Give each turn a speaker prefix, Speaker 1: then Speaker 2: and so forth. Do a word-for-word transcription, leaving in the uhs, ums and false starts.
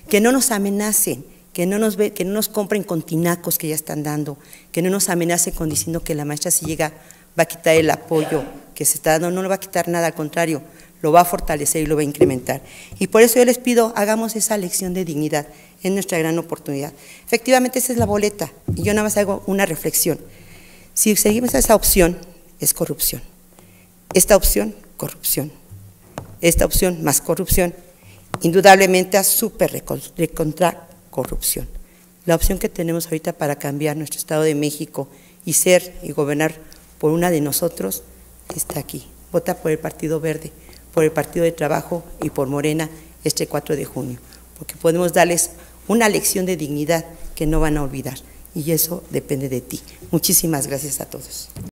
Speaker 1: que no nos amenacen, que no nos, ve, que no nos compren con tinacos que ya están dando, que no nos amenacen con diciendo que la maestra si llega va a quitar el apoyo que se está dando, no le va a quitar nada, al contrario, lo va a fortalecer y lo va a incrementar. Y por eso yo les pido, hagamos esa lección de dignidad, es nuestra gran oportunidad. Efectivamente, esa es la boleta, y yo nada más hago una reflexión. Si seguimos esa opción, es corrupción. Esta opción, corrupción. Esta opción, más corrupción. Indudablemente a súper recontra corrupción. La opción que tenemos ahorita para cambiar nuestro Estado de México y ser y gobernar por una de nosotros está aquí. Vota por el Partido Verde, por el Partido de Trabajo y por Morena este cuatro de junio, porque podemos darles una lección de dignidad que no van a olvidar, y eso depende de ti. Muchísimas gracias a todos.